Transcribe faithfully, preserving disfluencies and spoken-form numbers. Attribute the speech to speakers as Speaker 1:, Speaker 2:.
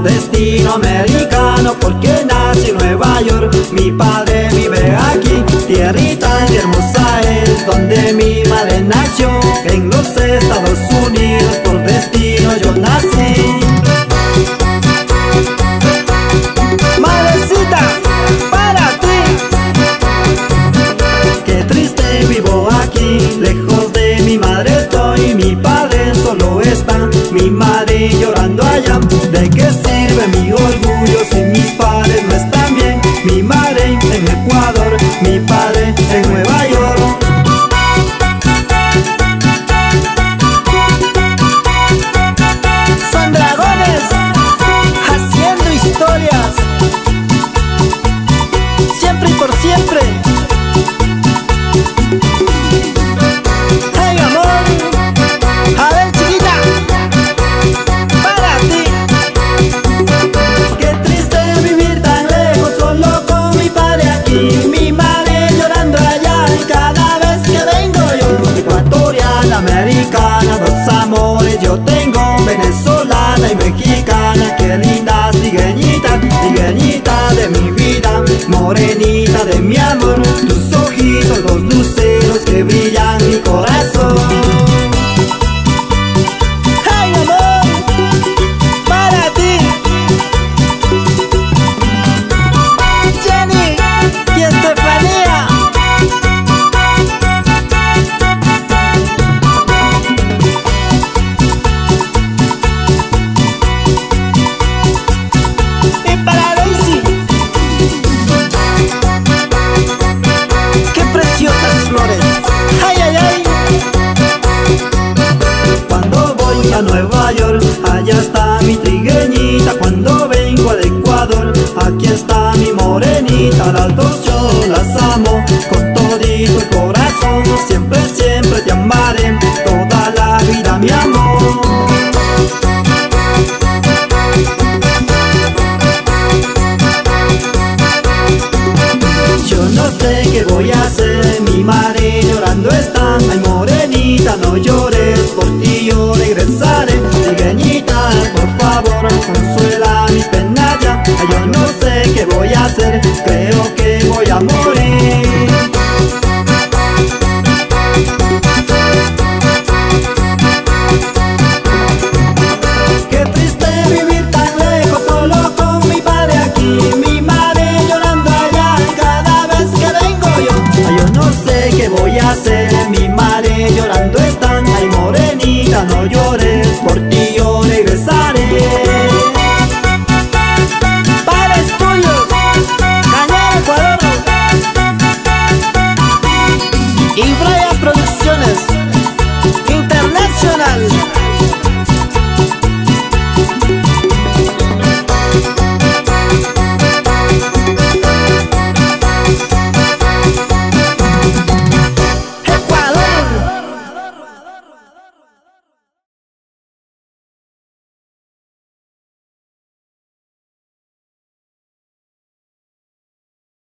Speaker 1: por destino americano, porque nací en Nueva York. Mi padre vive aquí, tierrita hermosa es donde mi madre nació. En los Estados Unidos por destino yo nací. Madrecita, para ti. Qué triste vivo aquí, lejos de mi madre estoy. Mi padre solo está, mi madre llorando allá. ¿De qué sirve mi orgullo si mis padres no están bien? Mi madre en Ecuador, mi padre en Nueva York. Son dragones haciendo historias, siempre y por siempre. Hey amor, a ver chiquita, para ti. Qué triste vivir tan lejos, solo con mi padre aquí. Mi madre llorando allá y cada vez que vengo yo. Ecuatoriana, americana, dos amores yo tengo, venezolana y mexicana. Qué linda trigueñita, trigueñita de mi vida, morenita de mi amor. Tú